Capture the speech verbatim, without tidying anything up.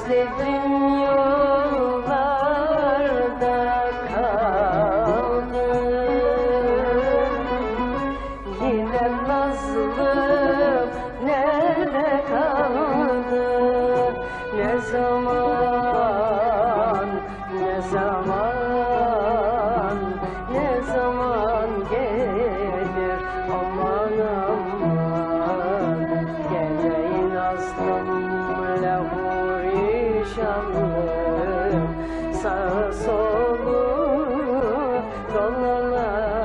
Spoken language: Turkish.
Gözlerim yollarda kaldı. Yine nazlım nerede kaldı? Ne zaman, ne zaman, ne zaman gelir? Aman aman, geleyin nazlım lahuri şanlım, sağ solu dolalar.